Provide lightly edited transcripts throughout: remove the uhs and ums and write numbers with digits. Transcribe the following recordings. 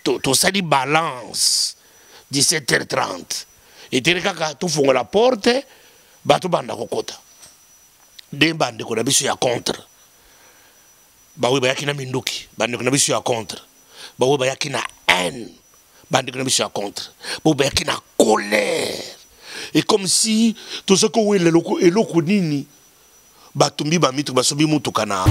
to sali balance 17h30 et tere kaka to fonga la porte bato banda kokota de bande ko na biso ya contre ba we ba yakina minduki bande ko na biso ya contre ba we ba yakina haine bande ko na biso ya contre ba we ba yakina colère et comme si tout ce que we le loko eloko nini batumbi ba mitu basobi mutu kana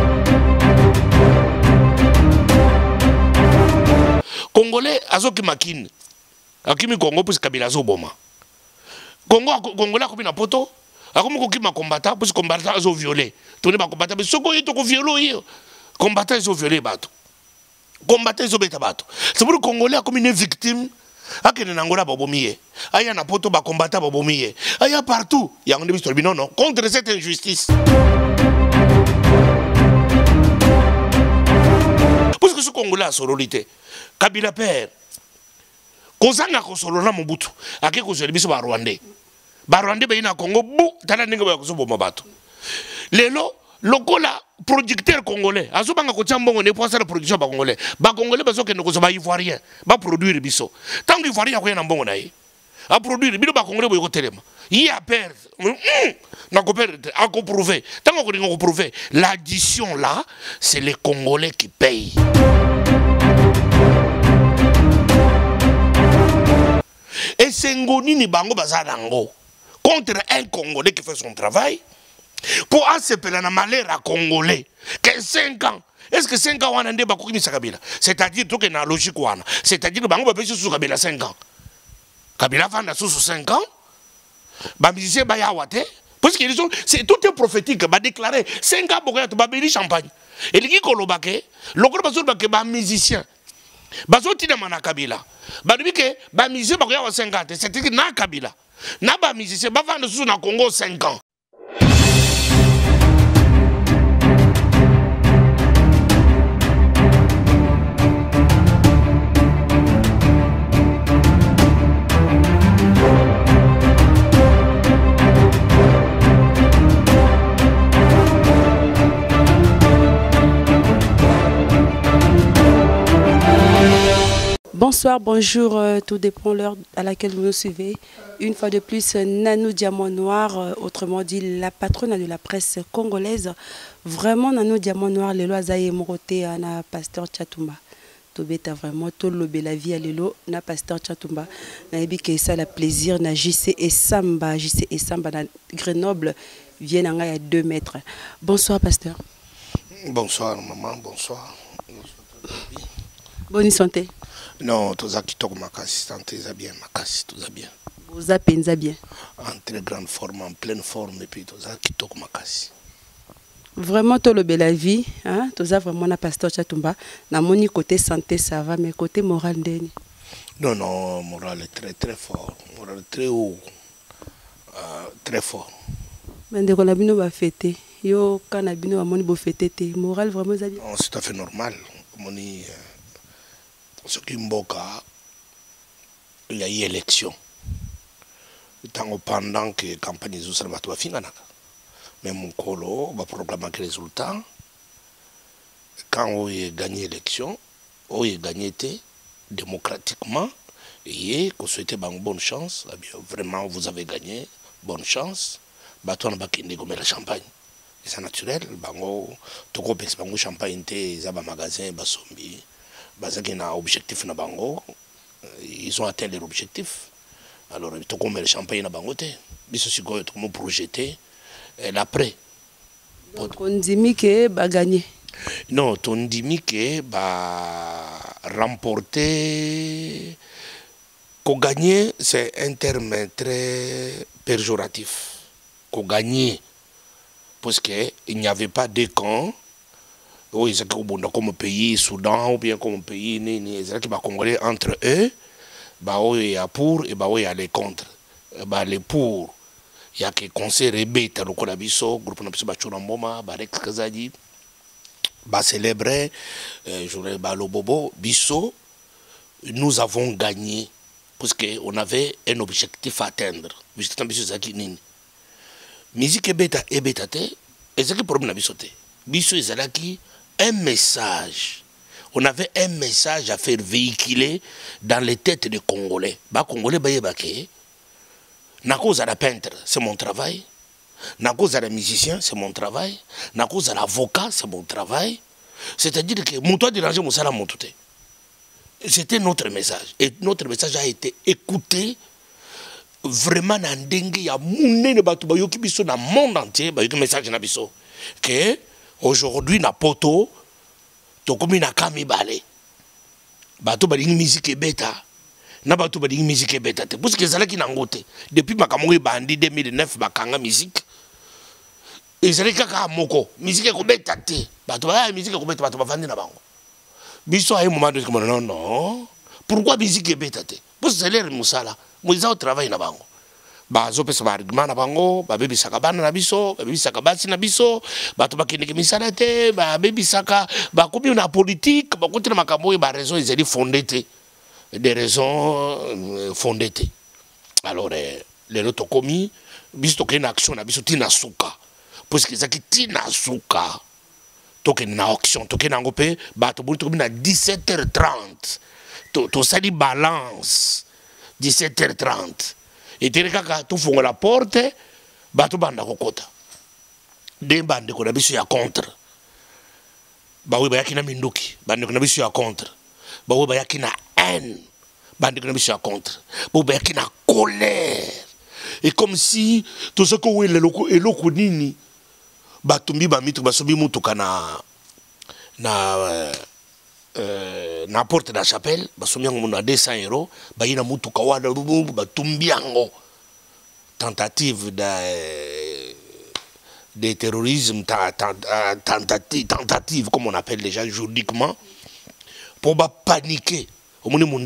Congolais azoki makine akimi Congo puis Kabila azoboma Congolais akomi na poto akomi kokima combattant puis combattant azo violer toni ba combattant mais soko yito ko violer yo combattant azo violer bato combattant azo beta bato c'est pour Congolais akomi une victime akene na ngola babomiye aya na poto ba combattant babomiye aya partout ya ngone biso non non contre cette injustice parce que ce Congolais a sororité Kabila père kozanga kosolona Mobutu ake kozela biso ba Rwandais be ina Congo bu tala ninga ba kosoboma bato lelo lokola producteur congolais azobanga ko tiambongo ne poisa la production ba congolais bazoke ne kozoba ivoirien ba produire biso tango ivoirien ko yana mbongo na ye a produire bino ba congolais boyo telema yi a perdre na ko perdre a ko prouver tango ko dingo prouver l'addition là c'est les Congolais qui payent. Et c'est Ngonini Bango Bazadango contre un Congolais qui fait son travail pour accepter la malheur à Congolais que 5 ans. Est-ce que 5 ans on a des Kabila? C'est-à-dire tout est dans la logique. C'est-à-dire que Bango va payer sur Kabila 5 ans. Kabila va sous 5 ans. Bamisé Bayawate. Parce que c'est tout est prophétique. Va déclarer 5 ans pour que tu vas champagne. Et les qui kolobake, le gros bazo bake ba musicien. Bazo tina mana Kabila. Badubi ke ba musicien ba ya 50, c'est-à-dire que na Kabila. Na ba musicien ba vendre sous na Congo 5 ans. Bonsoir, bonjour, tout dépend l'heure à laquelle vous nous suivez. Une fois de plus, Nanou Diamant Noir, autrement dit la patronne de la presse congolaise. Vraiment, Nanou Diamant Noir, les lois aïe moroté na pasteur Tchatoumba. Tobeta vraiment, tout le la vie à l'élo, na pasteur Tchatoumba. Naïbi que ça la plaisir, na JC et Samba na Grenoble, viennent en à 2 mètres. Bonsoir, pasteur. Bonsoir, maman, bonsoir. Bonne santé. Non, tout ça qui toque ma casse, santé, ça bien, ma casse, tout ça bien. Vous appelez bien. En très grande forme, en pleine forme, et puis tout ça qui toque ma casse. Vraiment, tout le la vie, hein, tout ça vraiment, na pasteur Tchatoumba. Na mon côté santé, ça va, mais côté moral, d'eni. Non, non, moral est très, très fort. Moral est très haut. Très fort. Mais dès qu'on a bien fêté, yo, quand on a bien fêté, moral vraiment, ça dit. C'est tout à fait normal. Moni. Ce qui mboka, il y a eu élection. Pendant que la campagne de Zoussal va finir. Mais mon colo va proclamer les résultats. Quand on a gagné l'élection, on a gagné démocratiquement. Et qu'on souhaitait bonne chance. Vraiment, vous avez gagné. Bonne chance. On a gagné la champagne. C'est naturel. Tout le monde champagne, il y a un magasin, basombi. Objectif na bango, ils ont atteint leur objectif. Alors, ils ont le champagne na bango te. Ils ont projeté l'après. On dit que va gagner. Non, on dit que va remporter. Qu'on gagner, c'est un terme très péjoratif. Qu'on gagner, parce qu'il n'y avait pas de camps. Oui, c'est comme pays Soudan ou bien comme pays qui va congolais entre eux. Il y a pour et il y a les contre. Les pour, il y a que conseil rebête le Kolabiso, groupe Nabiso Bachuramboma, Barek Kazadi, célébrer journée Balobobo, Bisso. Nous avons gagné parce qu'on avait un objectif à atteindre. Musique et bêta et bêta, et c'est le problème Nabisote. Bisso est un message on avait un message à faire véhiculer dans les têtes des Congolais. Les Congolais, na cause à la peintre, c'est mon travail. Na cause à la musicien, c'est mon travail. Na cause à l'avocat, c'est mon travail. C'est-à-dire que mon toit déranger mon salaire, mon tout. C'était notre message. Et notre message a été écouté vraiment dans dengue. Il y a dans le monde entier. Il y a un message dans le que aujourd'hui, na poto, to comme na kami balé. Bato ba ding musique bêta. Na bato ba ding musique bêta. Parce que ça qui nangote. Depuis makamongi bandi 2009 bakanga musique. Et ça kaka moko. Musique ko bêta te. Bato ba musique ko bêta bato ba vandi na bango. Biso a un moment de comme non non. Pourquoi musique bêta te? Parce que c'est l'air musala. Moi au travail na bango. Bazo pesa ba argument na bango, ba bebi saka bana na biso, ba bebi saka basi na biso, bato bakendeke misala te, ba bebi saka ba komi na politique, ba kontena makambo ba raison ezali fondé te. Des raisons fondées te. Alors les autres commis, biso to une action na biso tina suka. Parce que zaki tina suka. Toke na action, toke na ngopé, bato buli to na 17h30. To sali balance 17h30. Et kaka tu fonga la porte bato banda kokota de bande ko na biso ya contre ba we ba yakina minduki bande ko na biso ya contre ba we ba yakina haine bande ko na biso ya contre ba we ba yakina colère et comme si tout ce ko we le loko eloko nini batumbi ba mitu basobi mutuka na porte de la chapelle, on a 200 €, il y a une tentative de terrorisme, tentative, comme on appelle déjà juridiquement, pour paniquer. Au monde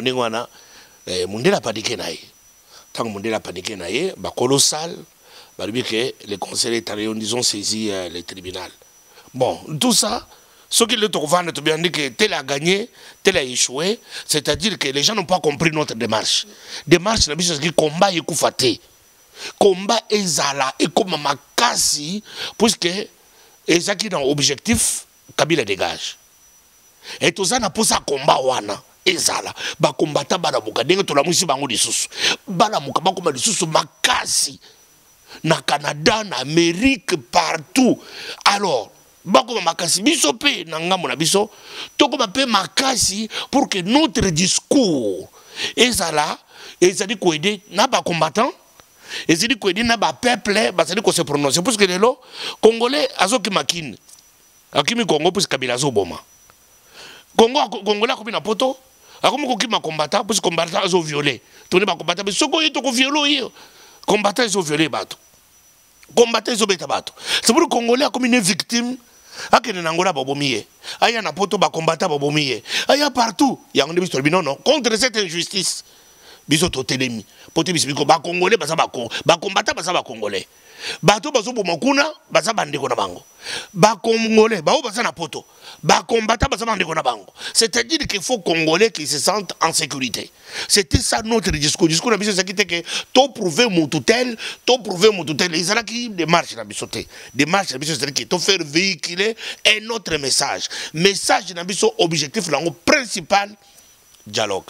a paniqué. Tant que le monde a paniqué, colossal, les conseillers italiens ont saisi le tribunal. Bon, tout ça. Ce qui est bien dit que tel a gagné, tel a échoué, c'est-à-dire que les gens n'ont pas compris notre démarche. Démarche, c'est que combat est koufaté. Combat est zala, et comme makasi, puisque ça qui est dans l'objectif, Kabila dégage. Et tout ça n'a pas ça combat wana. Ezala, ba combattant balamuka, dengue to la musi bango di susu. Balamuka, ba combat di susu makasi. Na Canada, na Amérique, partout. Alors, bako makasi biso pe na ngambo na biso toko pe makasi pour que notre discours ezala ezali ko aider na ba combattant ezali ko aider na ba peuple bazali ko se prononcer parce que lelo congolais azoki makine akimi Congo parce Kabila zo boma congolais ko bina poto akomi ko kima combattant parce combattant azo violer toni ba combattant soko yeto ko violer combattant azo violer bato combattant azo beta bato c'est pour le congolais comme une victime. Akene nangola bobomiye aya na poto ba combattant bobomiye aya partout ya ngone biso non non contre cette injustice biso to telemi poto biso biko ba congolais ba combattant ba congolais bato bazo bomokuna ba bandeko na bango ba congolais ba o ba na poto ba combattant ba bandeko na bango c'est-à-dire qu'il faut congolais qui se sentent en sécurité. C'était ça notre discours na biso ça qui était que to prouver mon tutel les ala qui démarche na biso te démarche na biso c'est-à-dire que to faire véhiculer un autre message na biso objectif lango principal dialogue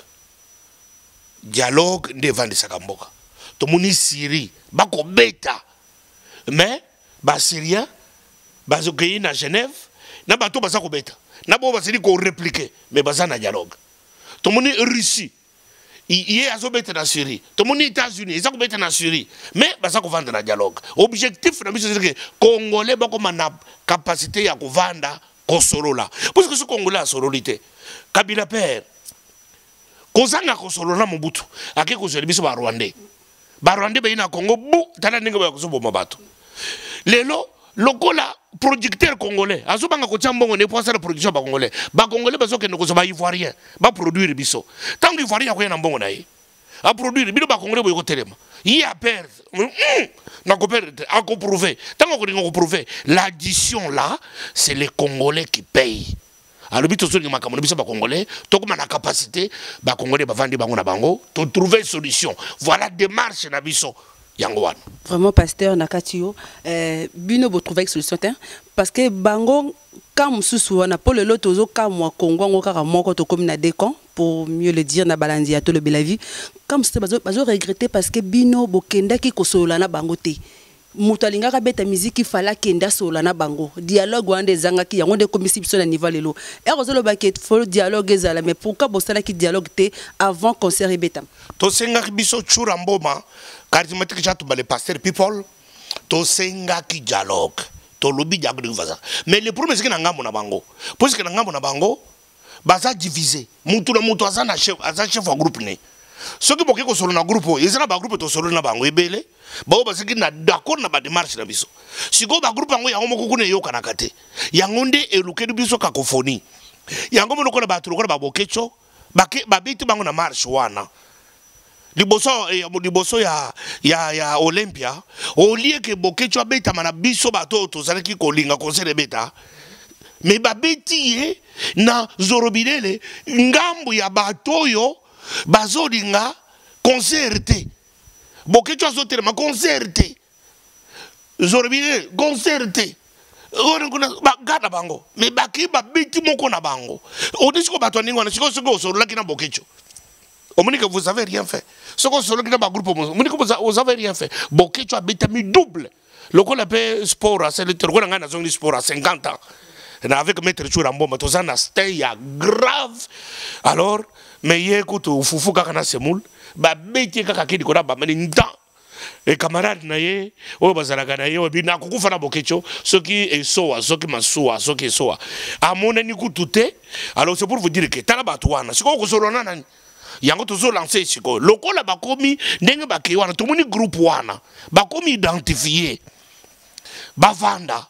devant de sakamboka to moni Syrie ba ko beta mais ba Syriens bazo pays na Genève na bato baza ko beta na bo basili ko répliquer mais baza na dialogue to moni Russie il a zobeta na Syrie to moni États-Unis ils ont beta na Syrie mais baza ko vendre na dialogue objectif na biso c'est que congolais ba ko na capacité ya ko vanda ko solola parce que ce congolais a sororité Kabila père kozanga ko solola Mobutu ake ko zeli biso ba Rwandais bayina Congo bu tala ninga ba ko so boma bato lelo lokola producteur congolais azobanga ko tiambongo ne poisa la production ba congolais bazo ke ndoko ba ivoirien ba produire biso tant ivoirien ko yana mbongo na ye a produire bilo ba congolais boyo ko telema yi a perdre na ko perdre a ko prouver tant ko prouver l'addition là c'est les congolais qui payent. Alors bito so ngama kamona biso ba congolais to kuma na capacité ba congolais ba vandi bango na bango to trouver solution. Voilà démarche na biso Yangwan. Vraiment, pasteur Nakatio, bino bo trouver solution parce que bango comme sous na pour le lot ozo comme Congo ngo kaka moko to comme na décon pour mieux le dire na balandi à tout le belavi comme c'est bazo regretter parce que bino bo kenda ki kosola na bango te mutu alingaka beta musique fala kenda sola na bango dialogue wande zanga ki yango de commission na niveau lelo et ozolo ba ke faut dialogue ezala mais pourquoi bo sala ki dialogue te avant concert et beta to senga biso chura mboma charismatique chatu ba les pasteur people to senga ki dialogue to lobi dialogue vaza mais le problème c'est que na ngambo na bango parce que na ngambo na bango baza divisé mutu na mutu azana chef wa groupe ne soki boke ko solo na groupe ezana ba groupe to solo na bango ebele bao basiki na d'accord na ba démarche na biso siko ba groupe yango yango moko kuna yoka na kate yango nde eluke biso cacophonie yango monoko na ba tuloko na ba bokecho ba biti bango na marche wana liboso ya Olympia au lieu que bokecho abeta mana biso bato to zalaki kolinga concert beta mais ba beti na zorobidele ngambu ya batoyo bazolinga concerté bokecho azotere ma concerté zorobidele concerté ba gada bango mais baki ba beti moko na bango odisiko bato ningo na siko osolaki na bokecho Omonique, vous avez rien fait. Ce qu'on se regarde dans le groupe, vous avez rien fait. Boké, tu as mis double. Le qu'on appelle sport, c'est le terroir dans sport à 50 ans. Avec Maître Chourambo, il y a grave. Alors, mais il y a écoute, au foufou kakana semoul, bah béti kakaki di kona bah meninda. Et camarades naye, oh bazalaka naye, oh bina kuku fana bokecho, ce qui est soa, ce qui masoa, ce qui est soa. À mon ami touté. Alors c'est pour vous dire que talabatouana, c'est quoi que solona nani. Yango tozo lancer siko lokola bakomi ndenge bake wana tomoni groupe wana bakomi identifier bavanda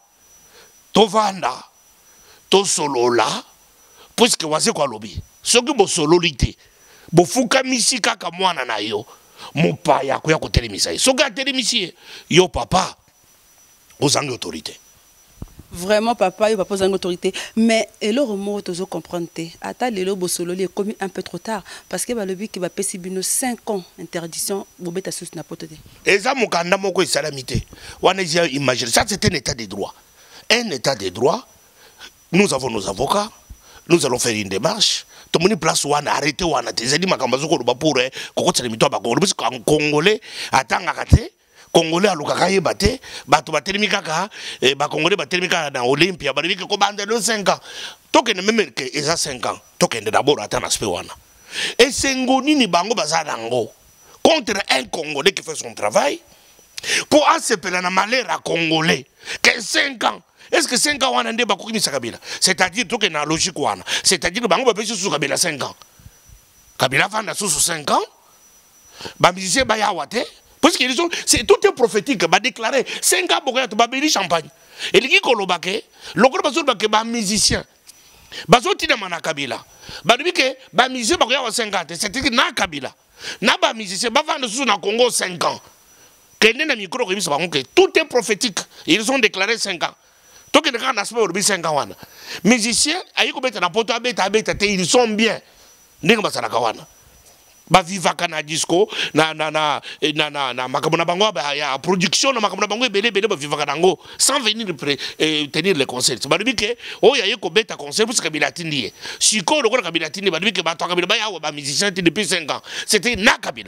to solola puisque waze kwa lobi soki bo sololité bo fuka misi kaka mwana na yo mopaya ko ya ko telemisa soki atelemisi yo papa ozangi autorité. Vraiment, papa, il va poser une autorité. Mais le remords, tu dois comprendre. Attends, le lobo solo, il est commis un peu trop tard. Parce que le but qui va passer 5 ans d'interdiction, vous mettez sous n'importe quoi. Et ça, mon candidat, mon quoi, salamité. On a imaginé. Ça, c'est un état de droit. Un état de droit. Nous avons nos avocats. Nous allons faire une démarche. Tout le monde place où on a arrêté, où on a des éléments qui ont été pour parce qu'en Congolais, attends, Congolais a l'occasion batté, bato batelemi kaka, ba Congolais batelemi kaka dans Olympia, ba devi que kobanda de 5 ans. Token même que eza 5 ans. Token d'abord attendre aspect wana. Et sengoni ni bango bazadango contre un Congolais qui fait son travail pour accepter na malheur à Congolais que 5 ans. Est-ce que 5 ans wana nde bakoki misa Kabila? C'est-à-dire token na logique wana. C'est-à-dire bango ba pesi sous Kabila 5 ans. Kabila vanda sous 5 ans. Ba musicien ba yawate. Parce que c'est tout est prophétique, va déclarer 5 ans pour être babeli champagne. Et les qui kolobake, le gros bazo bake ba musicien. Bazo tina mana Kabila. Ba debi que ba musicien ba ya 50, c'est que na Kabila. Na ba musicien ba vendre sous na Congo 5 ans. Kende na micro ko bisa que tout est prophétique. Ils ont déclaré 5 ans. Donc les gars n'aspect au 5 ans wana. Musicien ayiko beta na poto abeta ils sont bien. Ndenge basala kawana. Ba vivaka na disco na makambo na bango ya production na makambo na bango belé ba vivaka nango sans venir tenir les concerts. Ba debi que o ya yeko beta concert parce que Kabila tindi siko lokona Kabila tindi ba debi que ba to Kabila ba ya ba musicien depuis 5 ans. C'était na Kabila.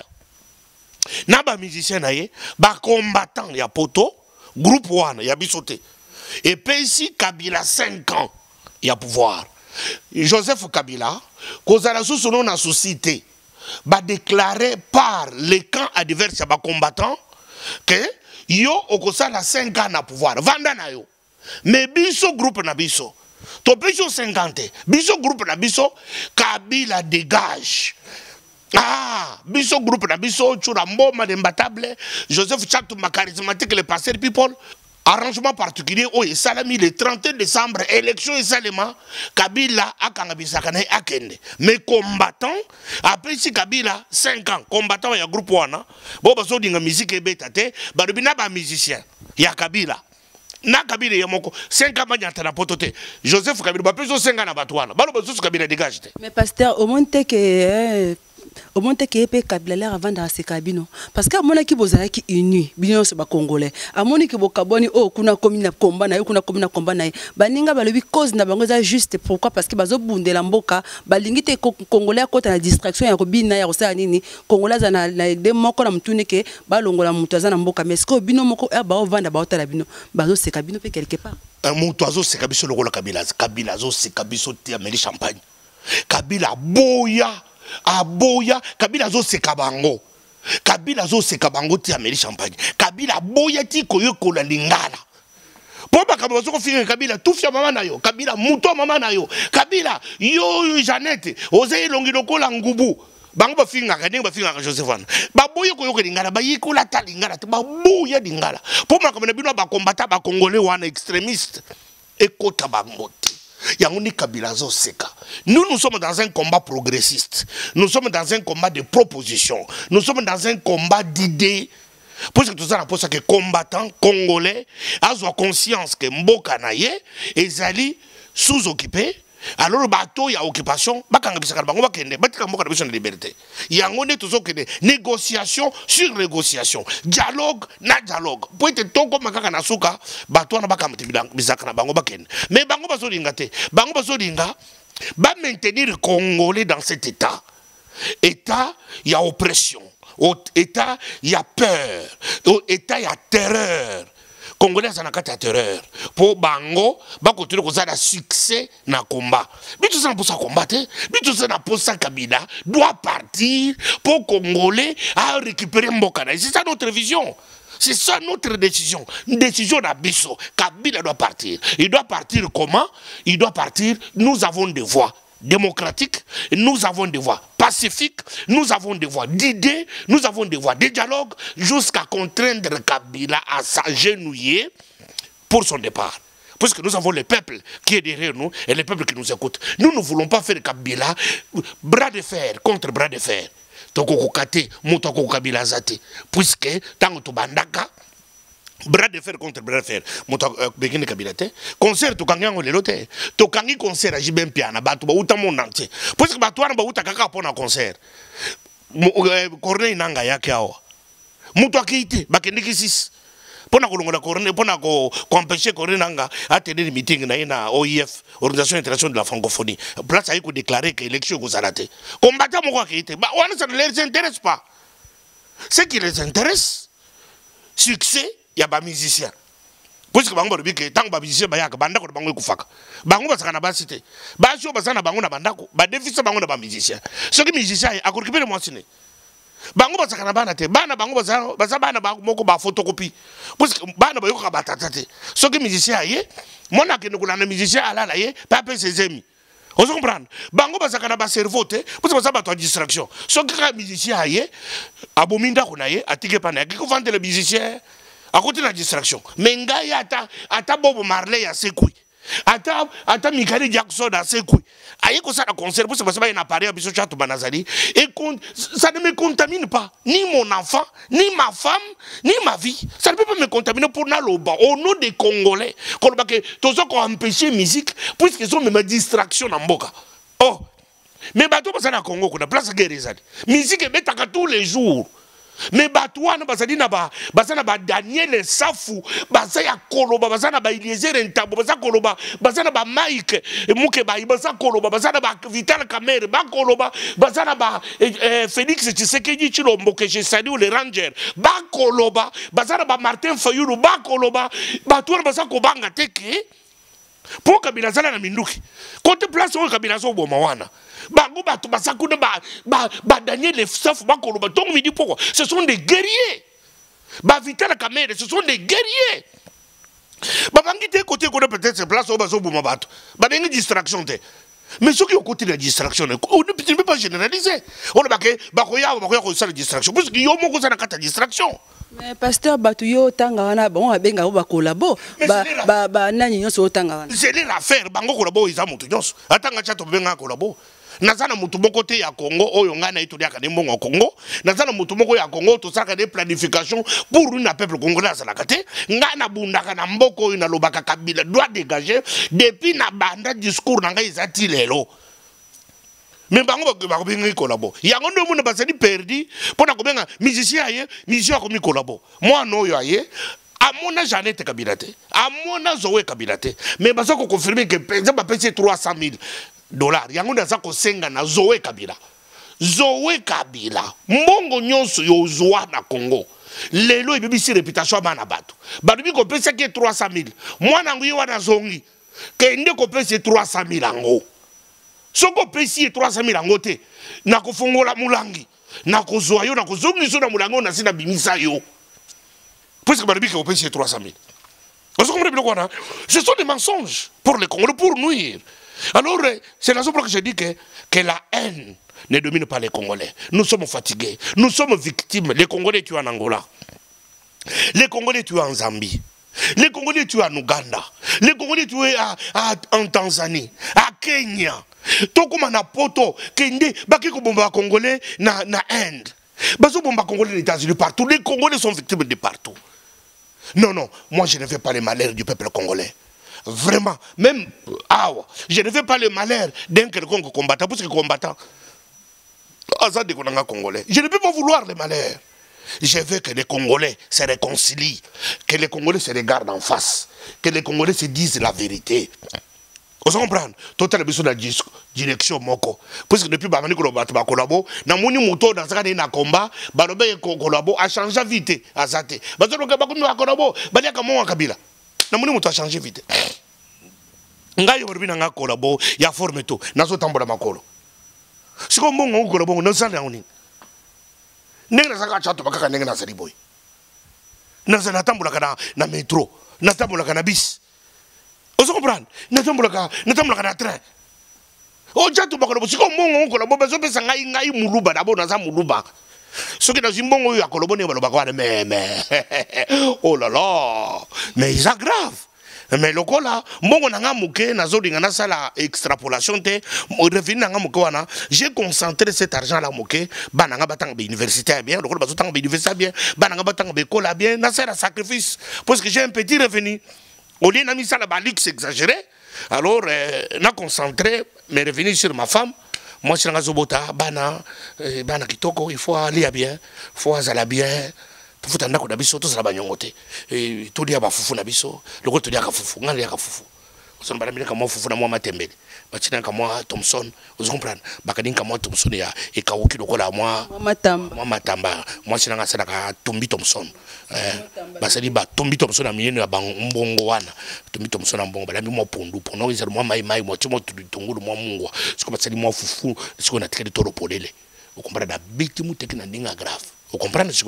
Na ba musicien na ye ba combattant ya poto groupe wana ya bisoté. Et puis ici Kabila 5 ans ya pouvoir. Joseph Kabila kozala sous son nom na société va déclarer par les camps adverses à combattants que yo okosala 5 ans na pouvoir vanda na yo mais biso groupe na biso to biso 50 biso groupe na biso Kabila dégage biso groupe na biso Chourambo Madembatable Joseph Chatumba charismatique le pasteur people. Arrangement particulier au Salami le 31 décembre, élection et Salema, Kabila a Kangabisakane Akende. Mais combattant, après si Kabila 5 ans, combattant il y a groupe wana, boba so dinga musique et bétate, barubina ba musicien, il y a Kabila. Na Kabila yamoko 5 ans manya tana potote. Joseph Kabila ba plus 5 ans na batwana. Balo bazo Kabila dégage. Mais pasteur au monde que au moins que épée Kabila avant dans ces cabines parce que mon équipe bozala qui uni bino c'est ba congolais à mon équipe bokaboni oh kuna komina combat na kuna komina combat na baninga balobi cause na bango za juste pourquoi parce que bazo bundela mboka balingi te congolais kota na distraction ya kobina ya kosala nini congolais na de moko na mutune ke balongola mutu za na mboka mais ce que bino moko ba ovanda ba otala bino bazo c'est cabine pe quelque part mutu azo c'est kabiso lokola Kabila zo c'est kabiso te ameli champagne Kabila boya aboya Kabila zo se kabango Kabila zo se kabango ti ameli champagne Kabila boya ti koyokola lingala po bakaba zo ko finga Kabila tufia mama na yo Kabila muto mama na yo Kabila yo Janete oze longi lokola ngubu bango ba finga ka ndenge ba finga ka Josephane ba boya koyokola lingala ba yikola ta lingala ba boya lingala po makaba na bino ba combattant ba congolais wana extrémiste ekota bango Kabila zo seka. Nous sommes dans un combat progressiste. Nous sommes dans un combat de propositions. Nous sommes dans un combat d'idées. Parce que tout ça, pour ça que combattants congolais ont conscience que Mboka naye ezali sous-occupé. Alors le bateau y a occupation, bakanga bisaka bango bakende, batika Mboka na biso na liberté. Yango ne toujours que négociation sur négociation, dialogue na dialogue. Pour être toko makaka na suka, bateau na bakamba bisaka na bango bakende. Mais bango baso linga te, bango baso linga ba maintenir le Congolais dans cet état. État y a oppression, état y a peur, état y a terreur. Congolais en a terreur pour bango ba continuer kozala succès na combat bitu ça pour ça combattre bitu ça pour ça Kabila doit partir pour Congolais à récupérer Mboka. C'est ça notre vision. C'est ça notre décision. Une décision d'Abisso. Kabila doit partir. Il doit partir comment? Il doit partir. Nous avons des voix démocratiques, nous avons des voix pacifiques, nous avons des voix d'idées, nous avons des voix de dialogue, jusqu'à contraindre Kabila à s'agenouiller pour son départ. Puisque nous avons le peuple qui est derrière nous et le peuple qui nous écoute. Nous ne voulons pas faire Kabila bras de fer contre bras de fer. Tokokokate, mutoko Kabila zate. Puisque, tant que bandaka, bras de fer contre bras de fer. Begin Kabila te. Concert to kangango lelo te. To kangi concert a jibem piana batu ba uta mon entier. Parce que batu wana ba uta kaka pona concert. Corneille nanga yake awa. Mutu akite bakendiki 6. Pona kolongola Corneille pona ko empêcher Corneille nanga à tenir meeting na OIF, Organisation internationale de la francophonie. Place a eu déclarer que l'élection ko salate. Combattant moko akite. Ba wana ça ne les intéresse pas. Ce qui les intéresse, succès il y a des musiciens. Parce que bango babi que tant ba musicien ba yaka bandako bango ekufaka. Bango basaka na basité. Ba sho basana bango na bandako, ba déficit bango na ba musicien. Ce qui musicien a récupérer moi ciné. Bango basaka na bana te, bana bango basa bana bango moko ba photocopie. Parce que bana ba yoka batata te. Ce qui musicien yé, mona ke ndokuna na musicien ala la yé, pa pe ses amis. Vous comprenez? Bango basaka na ba cerveau te, parce que ça ba to distraction. Ce qui musicien yé, abominda kuna yé, atike pana, ki ko vendre le musicien à côté de la distraction. Mais ngai ata Bob Marley à ses couilles. Ata Michael Jackson à ses couilles. Aïe que ça la concert pour ça parce que un appareil à biso chatou banazali et ça ne me contamine pas ni mon enfant, ni ma femme, ni ma vie. Ça ne peut pas me contaminer pour naloba au nom des Congolais. Koloba que tous ceux qui ont empêché musique puisqu'ils sont même distraction en mboka. Oh. Mais bateau parce que na Congo qu'on a place guérison. Musique est betaka tous les jours. Mais batouana basadi na ba basana ba Daniel Safu basa ya koloba basana ba Eliezer Ntabo basa koloba basana ba Mike muke ba basa koloba basana ba Vital Kamerhe ba koloba basana ba Félix Tshisekedi Tshilombo que j'ai salué les Rangers ba koloba basana ba Martin Fayulu ba koloba batouana basa kobanga teke pour Kabila zala na minduki côté place au Kabila so boma wana bango batu basakuna ba Daniel Safu ba koloba donc me dit pourquoi ce sont des guerriers ba Vital Kamerhe ce sont des guerriers ba bangi te côté qu'on peut-être ces places au baso boma batu ba bengi distraction te mais ceux qui ont côté de la distraction on ne peut pas généraliser on a que ba koya ça la distraction parce que yo moko ça na kata distraction. Mais pasteur Batuyo tanga wana bon abenga ba kolabo ba nani nyonso tanga wana c'est l'affaire bango kolabo isa mutu nyonso atanga chato benga kolabo nazana mutu moko te ya Congo oyo ngana ituliaka ne mbongo Congo nazana mutu moko ya Congo to saka des planifications pour une peuple congolais la kate ngana bundaka na mboko oyo na lobaka Kabila doit dégager depuis na banda discours na ngai ezati lelo mais bango bakobenga kolabo yango ndo mona basali perdi pona kobenga musicien aye musicien akomi kolabo mwana oyo aye amona Jeannette Kabila te amona Zoé Kabila te mais baza ko confirmer que penza bapesi 300 000 $. yango ndaza kosenga na Zoé Kabila mbongo nyonso yo zwa na Congo lelo ebibisi réputation bana bato badubi kopesa ke 300 000 mwana nguyi wana zongi kende kopesa 300 000 ango soko pesi 300 000 ango te na kofongola mulangi na kozwa yo na kozongiso na mulangi na sina bimisa yo parce que badubi kopesa 300 000. Vous comprenez bien? Ce sont des mensonges pour les Congolais, pour nuire. Alors, c'est la raison pour laquelle je dis que la haine ne domine pas les Congolais. Nous sommes fatigués, nous sommes victimes. Les Congolais tuent en Angola, les Congolais tuent en Zambie, les Congolais tuent en Ouganda, les Congolais tuent en Tanzanie, à Kenya. Tout comme na poto, Kende, bakiko bomba Congolais na Inde. Baso bomba Congolais les États-Unis partout. Les Congolais sont victimes de partout. Non, non, moi je ne fais pas les malheurs du peuple congolais. Vraiment, même, je ne fais pas le malheur d'un quelconque combattant, parce que combattant, congolais. Je ne peux pas vouloir le malheur. Je veux que les Congolais se réconcilient, que les Congolais se regardent en face, que les Congolais se disent la vérité. Vous comprenez? Total besoin de direction moko. Parce que depuis Bamani Kolabo, Bakolabo, na moni moto dans un combat, Balobe Kolabo a changé vite à Zate. Bazo Bakomi Kolabo, Badia Kamon Kabila. Na moni moto a changé vite. Ngai yorbi na Kolabo, ya forme to, nazo tambola makolo. Si comme bon Kolabo, non sans léonin. Nenga saka chato bakaka nenga na saliboy. Na tambola kana na métro, na tambola kana bis. Vous comprenez? Nous sommes dans train. Oh, j'ai tout bakolo. Si comme mon oncle, bon, besoin de s'engager ngai muluba d'abord dans un muluba. Ce qui est dans une bonne à Colombo, mais oh là là, mais ils aggrave. Mais le cas là, mon nanga mouké, nazo dingana ça la extrapolation te, revenu nanga mouké wana, j'ai concentré cet argent là mouké, bananga batang be université bien, le cas batang be université bien, bananga batang be école bien, na c'est un sacrifice parce que j'ai un petit revenu. Au lieu de mis ça la balix exagéré, alors n'a concentré mes revenus sur ma femme. Moi, je suis dans Zobota, bana kitoko, il faut aller bien, il faut aller bien. Tout faut t'en d'abisso, tout ça va nyongote. Et tout dit à Bafoufou Nabisso, le gros te dit à Kafoufou, on a dit à Kafoufou. On s'en va dire comment Foufou na moi matembele. Batina comme moi Thompson, vous comprenez? Bakadin comme moi Thompson et Kawuki le cola moi matamba. Moi c'est dans ça Tombi Thompson. Basali ba Tombi Thompson a mis na mbongo wana. Tombi Thompson a mbongo, bala mi moi pondu, pono ils moi mai moi tu moi tongo moi mungwa. C'est comme ça moi Foufou, c'est qu'on a traité toro polele. Vous comprenez? Da biti mu tekina ndinga grave. Vous comprenez ce que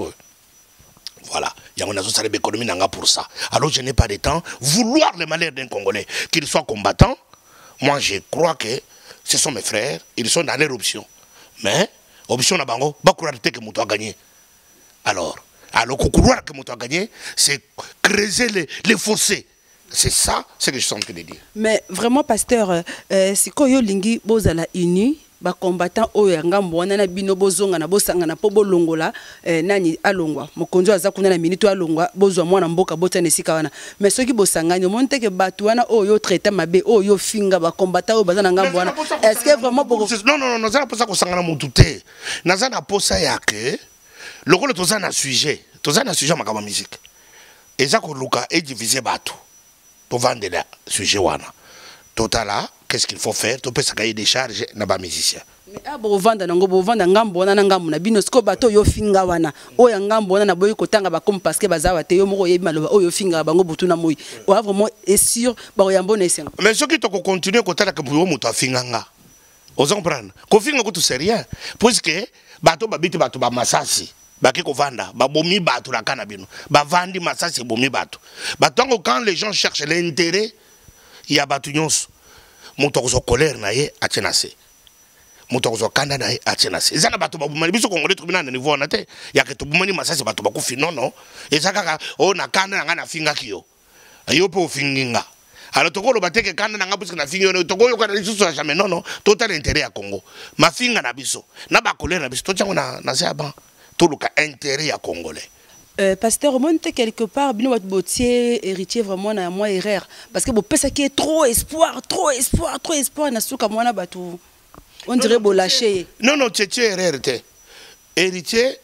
voilà, il y a une salle d'économie pour ça. Alors je n'ai pas de temps. Vouloir le malheur d'un Congolais, qu'il soit combattant, moi je crois que ce sont mes frères, ils sont dans leur option. Mais, option na bango, bakura de que Mouto a gagné. Alors, courir que Mouto a gagné, c'est creuser les fossés. C'est ça, ce que je suis en train de dire. Mais vraiment, pasteur, si Koyo Lingi Bozala uni, ba combattant oyo ngambo wana na bino bozonga na bosanga na po bolongola nani alongwa mokonzo aza kuna na minito alongwa bozwa mwana mboka botana esika wana mais soki bosangani monte ke batu wana oyo traiter mabe oyo finga ba combattant oyo bazana ngambo wana est-ce que vraiment pour non nazana posa ko sangana mutu te nazana posa yake lokolo tozana sujet makama musique eza ko luka et diviser batu pour vendre la sujet wana totala. Qu'est-ce qu'il faut faire? Tu peux s'agir des charges na ba musicien. Mais abo vanda nango bo vanda ngambo na ngambo na bino sko bato yo finga wana. Oya ngambo na boyi kotanga ba comme parce que bazawa te yo moko yebi maloba oyo finga bango butuna moyi. O vraiment est sûr ba yambo na esenga. Mais ce qui te continuer kotala que bo muto finga nga. Vous comprenez? Ko finga ko tout c'est rien. Parce que bato babiti bato ba masasi. Baki ko vanda ba bomi bato la kana bino. Ba vandi masasi bomi bato. Batongo quand les gens cherchent l'intérêt, il y a bato nyonso. Moto colère na ye atenase moto kanda na ye atenase ezana bato babumani biso Congolais tubina na niveau na te ya ke tubumani masasi bato bakufi non ezaka o na kanda na finga kiyo ayo po finginga alors tokolo bateke kanda na biso na finga no tokoyo kana lisusu ya jamais non total intérêt ya Congo mafinga na biso na ba colère na biso to chango na seba to luka intérêt ya Congolais. Pasteur, remonte quelque part, bien votre botier héritier vraiment na moi erreur parce que bon ça qui est trop espoir, n'a souka moi na batou. On dirait beau lâcher. Non, non, tu es héritier. Héritier,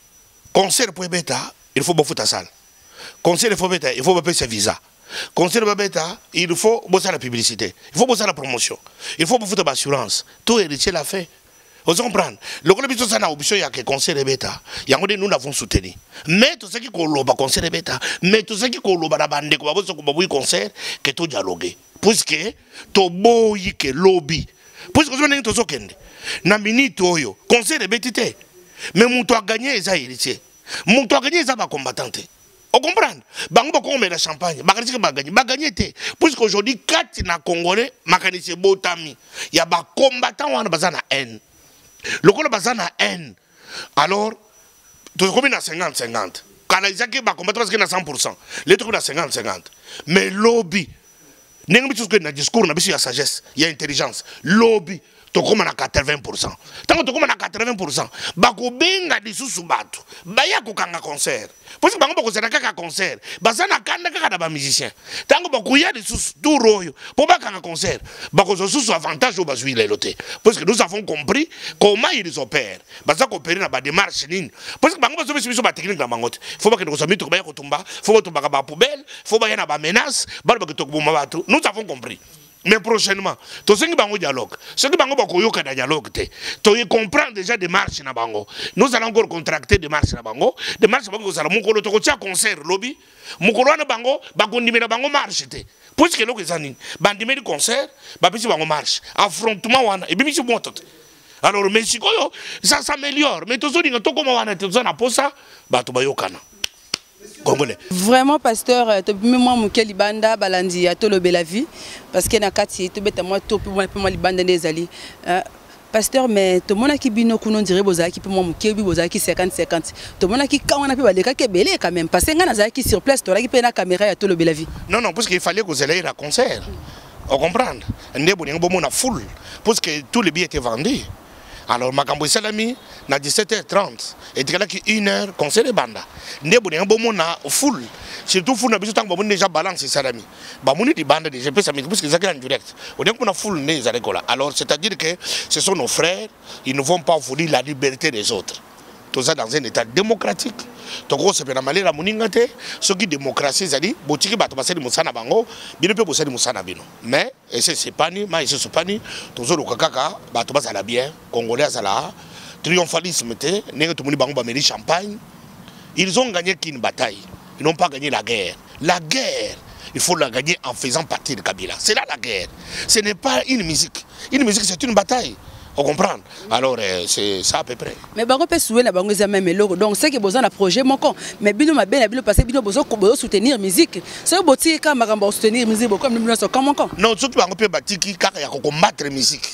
concert pour bêta, il faut beaucoup de salle. Concert, il faut bêta, il faut payer ses visas. Concert pour bêta, il faut bosser la publicité. Il faut bosser la promotion. Il faut beaucoup d'assurance. Tout héritier l'a fait. Vous comprenez? Le club est en option, il y a que concert bêta. Il y a nous l'avons soutenu. Mais tout ce qui est le concert bêta, mais tout ce qui est le bande, que concert, que tout dialoguer. Puisque to boy que lobby. Puisque vous avez tout kende. Na minute oyo, concert bêtité. Mais mon toit gagné ça héritier. Mon toit gagné ça va combattant. Vous comprenez? Bango ba ko la champagne, ba gagné té. Puisqu'aujourd'hui 4 na congolais, makanisi botami. Il y a ba combattant wana bazana haine. Le col bazana haine. Alors tout comme na 50-50. Quand ils ont ba combattre parce que na 100%. Les trucs na 50-50. Mais lobby n'engue tout ce que na discours na biso ya sagesse, il y a intelligence. Lobby to comme na 80%. Tant que to comme na 80%, ba ko benga lisusu bato. Ba ya ko kanga concert. Parce que bango ba ko zana kaka concert. Bazana kanda kaka ba musicien. Tant que ba ko ya lisusu tout royo. Pour ba kanga concert, ba ko lisusu avantage au bazui leloté. Parce que nous avons compris comment ils opèrent. Baza ko opérer na ba démarche nini. Parce que bango ba biso ba technique na bangote. Faut pas que nous sommes to ba ko tumba, faut ba tumba ba poubelle, faut ba ya na ba menace, ba ba ko to ko bato. Nous avons compris. Mais prochainement, tout ce qui est dialogue, ce qui est dialogue, tu comprends déjà des marches na bango. Nous allons encore contracter des marches na bango, des marches bango ça mon colo to concert lobby, mon colo na bango, ba kondimé na bango marche té. Puisque lo que ça ni, bandimé du concert, ba bisi bango marche, affrontement wana et bimi bon tout. Alors mais si ça s'améliore, mais tout ça ni to comme wana tout ça na posa, ba to ba yokana. Congolais. Vraiment, pasteur, moi, mon libanda balandi à tolobe la vie, parce que na kati to beta moi to moi libanda des ali. Pasteur, mais tout le monde qui bino kuno dirait boza qui peut moi kebi boza qui 50-50. Tout le monde qui quand on a pu baleka que belé quand même, parce que ngana qui sur place, to la qui peut na caméra à tolobe la vie. Non non, parce qu'il fallait que vous alliez à concert. On comprend. Ndebo ni ngbo na full, parce que tous les billets étaient vendus. Alors, Makambo Salami, na 17h30, et tu as 1h, concert de banda. Nebo ni bon na full. Surtout full na biso tant que déjà balance Salami. Ba moni di banda déjà peut ça mais parce que ça en direct. On dit qu'on a full né les là. Alors, c'est-à-dire que ce sont nos frères, ils ne vont pas voler la liberté des autres. Tout ça dans un état démocratique. Toko se pena malera muningate, ce qui démocratie zali, botiki bato basali musana bango, bino pe bosali musana bino. Mais et c'est pas ni, mais c'est pas ni, toujours le kaka, bato basala bien, congolais azala, triomphalisme té, nèg tout moni bango ba meri champagne. Ils ont gagné qu'une bataille. Ils n'ont pas gagné la guerre. La guerre, il faut la gagner en faisant partie de Kabila. C'est là la guerre. Ce n'est pas une musique. Une musique c'est une bataille. On comprend. Alors, c'est ça à peu près. Mais bango peut souhaiter la bango même logo. Donc, c'est que besoin d'un projet mon mais bino ma bien bino parce que bino besoin soutenir musique. C'est boti quand magambo soutenir musique comme nous sommes comme encore. Non, surtout bango peut batiki car il y a combattre musique.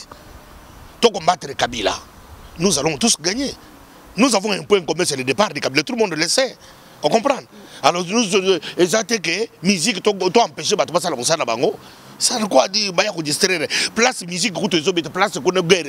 To combattre Kabila. Nous allons tous gagner. Nous avons un point commun, c'est le départ de Kabila. Tout le monde le sait. On comprend. Alors, nous exactement que musique to empêcher battre passer la musa na bango. Ça ne quoi dire, bah, il distraire. Place musique, route les autres, place qu'on a guerre,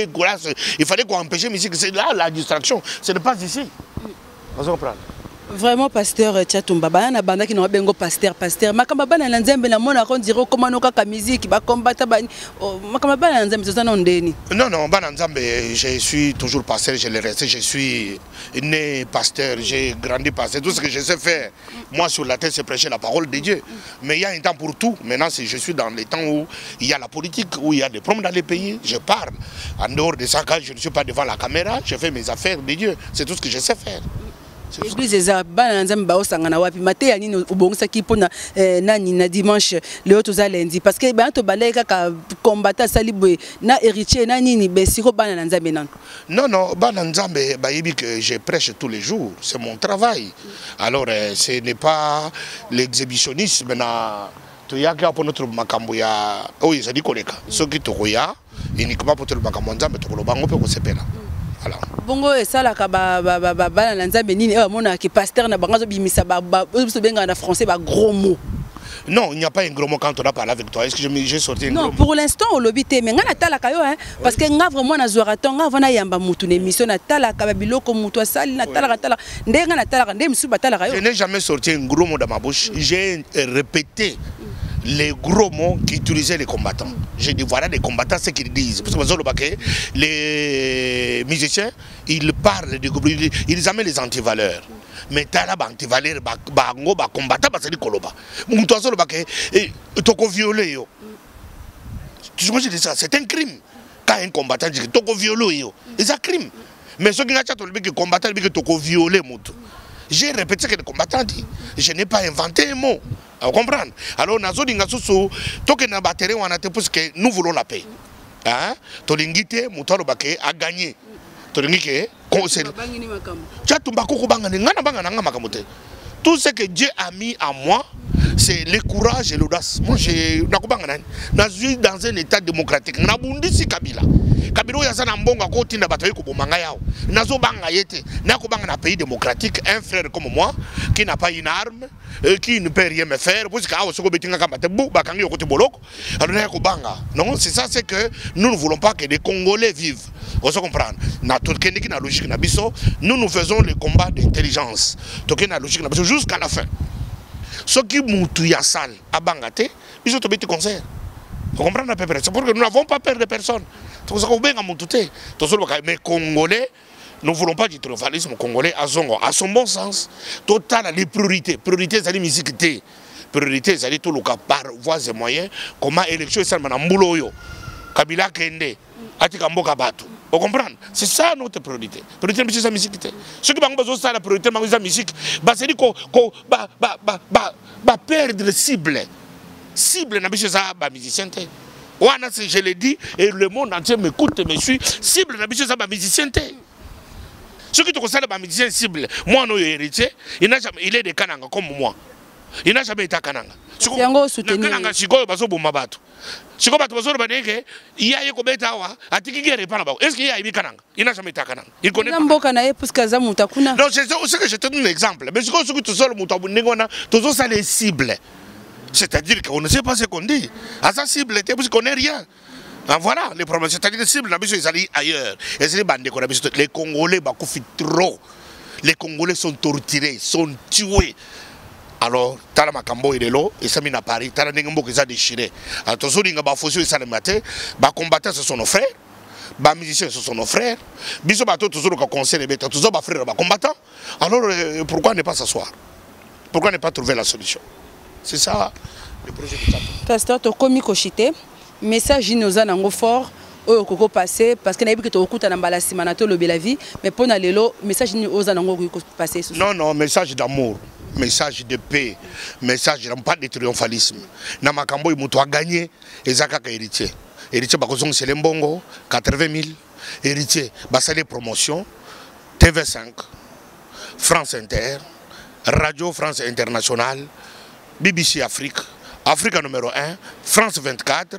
il fallait qu'on empêche musique, c'est là la distraction. Ce n'est pas ici. On comprend. Vraiment, pasteur Tchatumba, na banda qui n'a pas bengo pasteur. Makamba na nzembe na mona kon dire comment no ka musique ba combattre ba makamba na nzembe ça non ndeni. Non, bana nzembe, je suis toujours pasteur, je le reste, je suis né pasteur, j'ai grandi pasteur, tout ce que je sais faire. Moi sur la terre c'est prêcher la parole de Dieu. Mais il y a un temps pour tout. Maintenant je suis dans les temps où il y a la politique, où il y a des problèmes dans les pays, je parle. En dehors de ça, quand je ne suis pas devant la caméra, je fais mes affaires de Dieu. C'est tout ce que je sais faire. Église eza bana nzambe ba osangana wapi mateya nini ubongisa kipona nani na dimanche leo toza lundi parce que ba to baleka ka combattre salibwe na héritier na nini be siko bana nzambe nan. Non, bana nzambe ba yebi que je prêche tous les jours, c'est mon travail. Alors ce n'est pas l'exhibitionnisme na to yaka pour notre makambo ya o ezali koleka. Soki to koya uniquement pour notre makambo nzambe to kolobango pe ko sepela. Alors. Bongo et ça la bana nzambe nini mona ki pasteur na bango bimisa ba benga na français ba gros mots. Non, il n'y a pas un gros mot quand on a parlé avec toi. Est-ce que j'ai sorti un gros mot? Non, pour l'instant au lobby té mais ngana tala kayo hein parce que nga vraiment na zoraton nga vana yamba mutu na émission na tala ka biloko mutu sali na tala ndenga na tala ndé misu batala kayo. Je n'ai jamais sorti un gros mot dans ma bouche. J'ai répété les gros mots qu'utilisaient les combattants. J'ai dit voilà les combattants ce qu'ils disent. Parce que les musiciens, ils parlent de ils amènent les antivaleurs. Mais tu as là antivaleurs, combattants, c'est koloba. Moutoiso le baké, toko violé yo. Tu imagines ça, c'est un crime. Quand un combattant dit toko violé yo, c'est un crime. Mais ceux qui ont dit que combattant dit que toko violé moutou. J'ai répété ce que le combattant dit. Je n'ai pas inventé un mot. Vous comprenez? Alors, nous avons dit que nous voulons la paix. Tolingite, Moutalo Baké a gagné. Tolingite, tout ce que Dieu a mis à moi, c'est le courage et l'audace. Moi, je suis dans un état démocratique. Je suis Kabila. Kabila est un bon côté de bataille pour Mangayao. Nazo banga yete. Nako banga na pays démocratique, un frère comme moi qui n'a pas une arme, qui ne peut rien me faire. Parce que ah, soko betinga kamate bou bakangi côté boloko. Alors nako banga. Non, c'est ça, c'est que nous ne voulons pas que les Congolais vivent. Vous comprenez? Na tout qui na logique na biso, nous faisons le combat d'intelligence. Tout qui na logique na biso jusqu'à la fin. Ce qui moutou ya sale à bangate, ils ont tout petit concert. Vous comprenez à peu près? C'est pour que nous n'avons pas peur de personne. Mais Congolais, nous ne voulons pas du triomphalisme congolais à son bon sens. Total, les priorités. Priorités, c'est la musique. Priorités, c'est tout le cas par voies et moyens. Comment élection, c'est un boulot. Kabila Kende, Atika Mboka Batu. Vous comprenez? C'est ça notre priorité. Priorité, c'est la musique. Ceux qui ont besoin de la priorité, c'est la musique. C'est dire qu'on va perdre la cible. Cible, c'est la musicien. Je l'ai dit et le monde entier m'écoute et me suit. Cible, c'est la musicien. Ceux qui te concernent les musiciens cible, moi, non, héritier, il est de Kananga comme moi. Il n'a jamais été à Kananga. Il y a un est-ce qu'il y a un Kananga? Il n'a jamais été à Kananga. Il connaît pas. Non, c'est que je te donne un exemple. Mais ce que tu sors, tu as les cibles. C'est-à-dire qu'on ne sait pas ce qu'on dit. À sa cible, parce qu'on n'est rien. Voilà les problèmes. C'est-à-dire que les cibles, ils allaient ailleurs. Les Congolais, trop. Les Congolais sont torturés, sont tués. Alors, Tala Makambo est là, et ça m'a à Paris, Tala Nengambo qui a déchiré. Alors, tous ceux qui ont fait ça le matin, les combattants, ce sont nos frères, les musiciens, ce sont nos frères, les bateaux, tous ceux qui ont conseillé, tous ceux qui ont frères, les combattants. Alors, pourquoi ne pas s'asseoir? Pourquoi ne pas trouver la solution? C'est ça le projet de Tato. Pasteur, tu as commis Kochité, message innocent fort. Au Coco passé parce que n'avait que tu écoutes à l'embalassement le Belavi mais pour aller là message innocent passé. Non, message d'amour. Message de paix, message de pas de triomphalisme. Na makambo imuto a gagné ezaka ka héritier. Héritier bakozong c'est l'embongo 80 000. Héritier basale promotion TV5, France Inter, Radio France Internationale, BBC Afrique, Afrique numéro 1, France 24,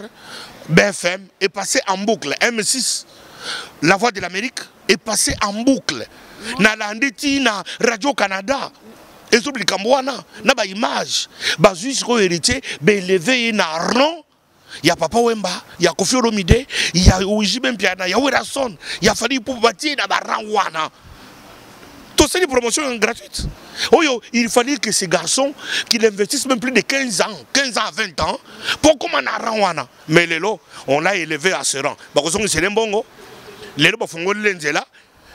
BFM est passé en boucle. M6, La Voix de l'Amérique est passé en boucle. Na landeti na Radio Canada. Et sur le Cambouana, na ba image, ba jusqu'au héritier, be levé na rond. Il y a Papa Wemba, il y a Kofi Olomide, il y a Ouiji Bempiana, il y a Werason, il y a Fali Poubati na ba rangwana. Tout ça, des promotions gratuites. Oh, il fallait que ces garçons qu'ils investissent même plus de 15 ans à 20 ans pour comment on a rangwana. Mais les lots, on l'a élevé à ce rang. Parce que c'est les bongo. Les lots font l'enzela.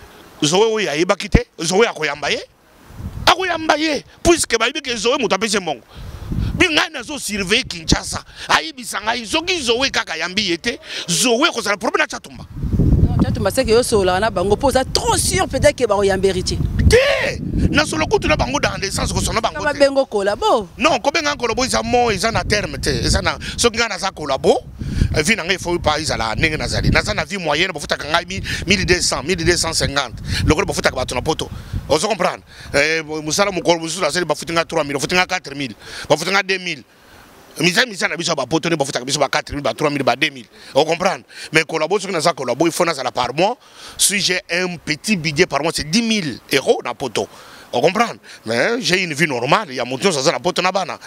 Zoé a ébakité, Zoé a koyambaye. Akoyambaye, puisque baïbi que Zoé m'a tapé ce bongo. Binga nazo surveiller Kinshasa. Aïe bisanga, Zoé Zoé kakayambi était. Zoé, c'est le problème de Chatumba. Chatumba, c'est que yo sola na bango pose trop sûr peut-être que bakoyambi héritier. Na solo kutu na bango dans des sens que son bango. Ba bengo collabo. Non, ko benga collabo isa mo isa na terme te, isa na so ngana za collabo. Vie na ngai faut pas isa la ndenge nazali. Na za na vie moyenne ba futa kanga 1200, 1250. Le ko ba futa ka bato na poto. On se comprendre. Musala mukolo musula seli ba futinga 3000, ba futinga 4000, ba futinga 2000. Misa na biso ba poto ne ba futa ka biso ba 4000, ba 3000, ba 2000. On comprend. Mais collabo so na za collabo il faut na la par mois. Si j'ai un petit budget par mois c'est 10 000 euros na poto. On comprend. Mais j'ai une vie normale. Il y a mon Dieu, ça n'a pas de nabana.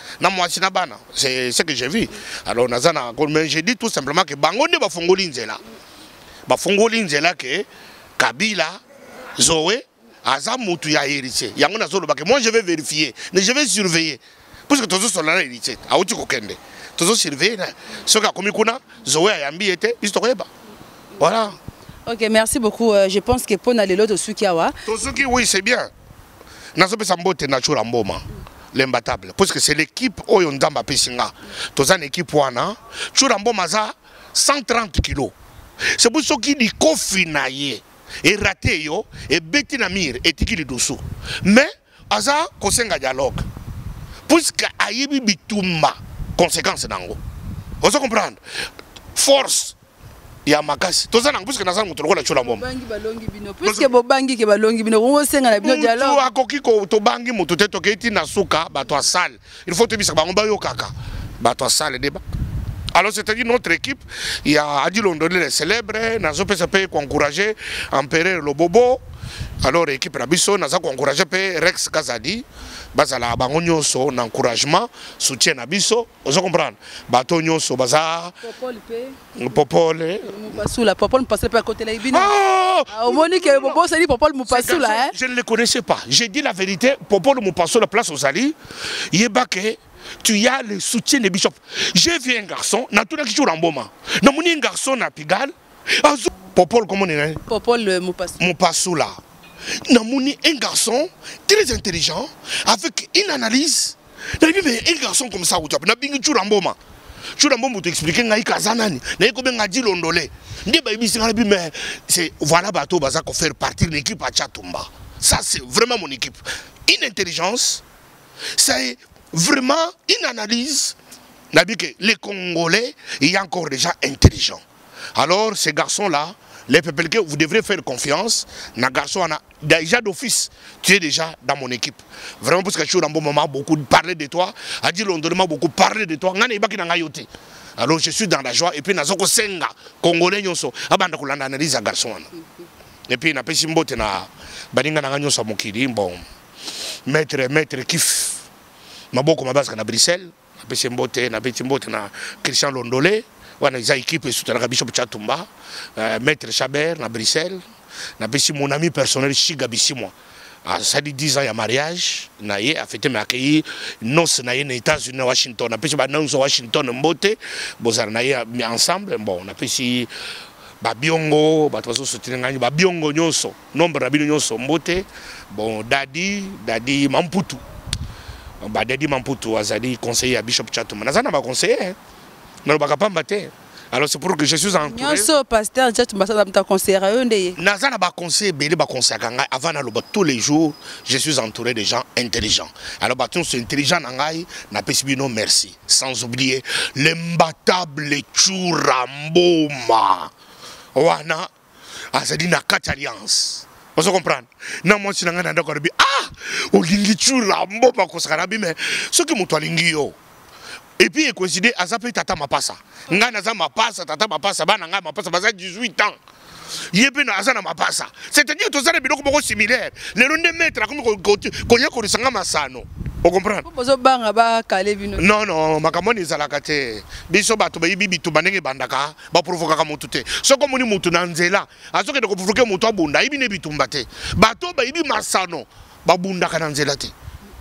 C'est ce que j'ai vu. Alors, mais j'ai dit tout simplement que Bangonde va fongolinze là. Va fongolinze là que Kabila, Zoé, Azamutu ya héritier. Moi, je vais vérifier. Mais je vais surveiller. Parce que tous sont là héritier. Aouti kokende. Toujours surveiller. Ce qu'a commis Kuna, Zoé a yambi était, histoire. Voilà. Ok, merci beaucoup. Je pense que pour aller l'autre Sukiawa. Tosuki, oui, c'est bien. Nazope Sambote Natura Mboma. L'imbattable. Parce que c'est l'équipe Oyondamba Pessinga. Toza une équipe Wana. Churambo Maza, 130 kilos. C'est pour ça qu'il dit Kofinaye. Et raté yo. Et Betinamir. Et Tikili Dossou. Mais, Aza, Kosenga dialogue. Puisque Ayebi Bitumba. Conséquence nango. Vous comprenez? Force. Ya makasi toza na mbuska nazana mutu lokola chola mboma bangi balongi bino puisque bo bangi ke balongi bino ngo senga na bino dialogue to akoki ko to bangi mutu te to keti na suka bato a salle il faut te bisa bango ba yo kaka bato a salle débat. Alors c'est-à-dire notre équipe il y a Adi Londolé les célèbres nazo PCP ko encourager Empereur Lobobo. Alors l'équipe Rabiso naza ko encourager pe Rex Kazadi bazala bango nyonso na encouragement soutien na biso vous comprenez bato nyonso baza Popol Mupasula Popol Mupasula à côté là ibino au monique Popol ça dit Popol Mupasula hein je ne le connaissais pas j'ai dit la vérité Popol Mupasula place aux Ali yebake tu as le soutien de Bishop j'ai vu un garçon na tout qui joue en Mboma na moni un garçon na Pigalle Popol comment on est Popol Mupasula Namouni, un garçon très intelligent, avec une analyse. Un garçon comme ça, tu as bien Churamboma. Churamboma t'expliquer nga ikazanani, na ikobe nga di Londolé. Ndi ba ibisi ngala bi mais c'est voilà bateau baza ko faire partie de l'équipe à Chatumba. Ça c'est vraiment mon équipe. Une intelligence, c'est vraiment une analyse. Nabi que les Congolais, il y a encore des gens intelligents. Alors ces garçons là les peuples que vous devrez faire confiance. Na garçon a déjà d'office. Tu es déjà dans mon équipe. Vraiment parce que je suis dans un bon moment beaucoup parler de toi. A dit Londres m'a beaucoup parlé de toi. Alors je suis dans la joie et puis nazoko senga Congolais nyonso abanda kulanda analyse à garçon. Et puis na pesi mbote na baninga na nyonso mokili bon. Maître kif. Maboko mabaska na Bruxelles. Na pesi mbote na Christian Londolé. On a une équipe soutenue Bishop Chatumba, Maître Chabert, à Bruxelles. On a mon ami personnel, Chiga Bissimwa. Ça dit 10 ans, il y a mariage. On a fêté, mais accueilli nos aux États-Unis, Washington. On a fait nos Washington, Mbote. On a mis ensemble. Bon, on a fait Babiongo, Babiongo Nyoso, nombre de Nyoso, Mbote. Bon, Dadi Mamputu. Dadi Mamputu, Azadi, conseiller à Bishop Chatumba. On a conseiller. Alors c'est pour que je suis entouré. Pasteur, tu m'as conseillé. Nazana ba conseiller, beli ba conseiller avant na loba tous les jours, je suis entouré de gens intelligents. Alors baton c'est intelligent nangai, na pesibino merci. Sans oublier l'imbattable Churamboma. Wana azadi na quatre alliances. Vous comprenez? Na moi si nanga ndako bi olingi Churamboma ko sakarabi mais ce que muto alingi yo. Et puis il coïncide à Zapé Tata Mapassa. Ngana za Mapassa, Tata Mapassa, Bananga Mapassa, Baza 18 ans. Yébe na Azana Mapassa. C'est-à-dire que tous les biloko beaucoup similaires. Les rondes maîtres comme qu'on y a qu'on s'engage Massano. Vous comprenez? Non, non, makamoni zalakate. Biso bato bayibi bitu banenge bandaka, ba provoka kamotute. So comme on mutu nanzela, aso ke de provoquer mutu abunda, ibi ne bitumbate. Bato bayibi Massano, ba bunda kananzela te.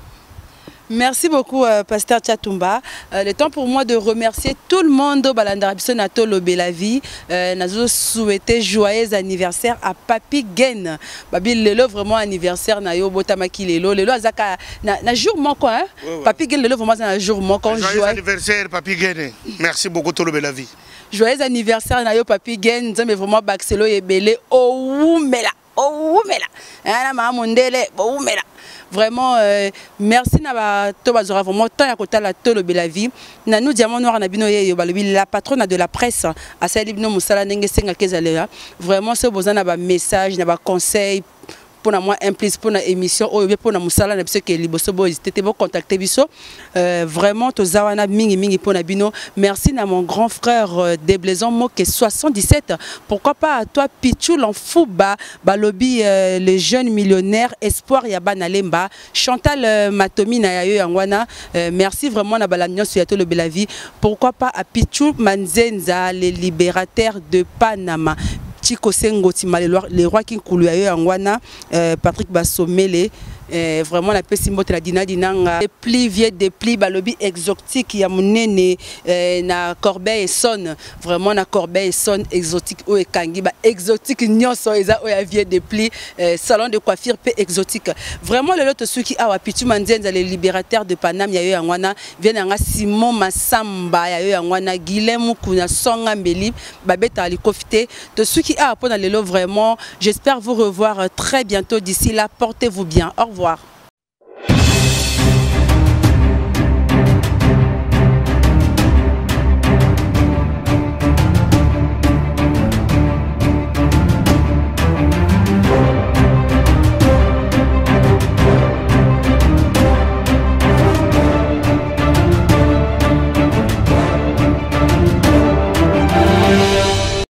Merci beaucoup, Pasteur Chatumba. Le temps pour moi de remercier tout le monde au Balandarabiso Nato Lobelavi. Nous souhaiter joyeux anniversaire à Papi Gen. Babi lelo vraiment anniversaire na yo botamaki lelo. Lelo azaka na jour manquant hein. Papi Gen lelo vraiment na jour manquant. Joyeux anniversaire Papi Gen. Merci beaucoup to Lobelavi. Joyeux anniversaire na yo Papi Gen. Nzambe vraiment baxelo ebele oumela. Oumela. Ana ma mondele oumela. Vraiment, merci na Tobazora vraiment tant à côté la tolo Belavi. Na nous diamant noir na bino ye la patronne de la presse à Salibino Moussala Nenge Senga Kezalea. Vraiment ce besoin na ba message na ba conseil pour moi implice pour la émission ou pour la Moussala na biso ke liboso bo c'était bon contacter biso vraiment to zawana mingi pour na bino. Merci na mon grand frère Deblaison Moke 77. Pourquoi pas à toi Pichou l'enfouba balobi le jeune millionnaire espoir ya banalemba Chantal Matomi na yayo yangwana. Merci vraiment na balanyo sur le Belavi. Pourquoi pas à Pichou Manzenza les libérateurs de Panama. Chico Sengo Tima les rois qui coulent Angwana, Patrick Bassomele, vraiment la pesi mbote la dina dinanga des plis vieux des plis balobi exotique ya munene na corbeille sonne vraiment na corbeille sonne exotique o ekangi ba exotique nyonso eza o ya vieux des plis salon de coiffure pe exotique vraiment le lot ceux qui a wapitu manzenza les libérateurs de Paname ya yo yangwana vient nga Simon Massamba ya yo yangwana Guilhem Kuna Songa Mbeli babeta alikofite de ceux qui a pour dans le lot vraiment j'espère vous revoir très bientôt d'ici là portez-vous bien au revoir.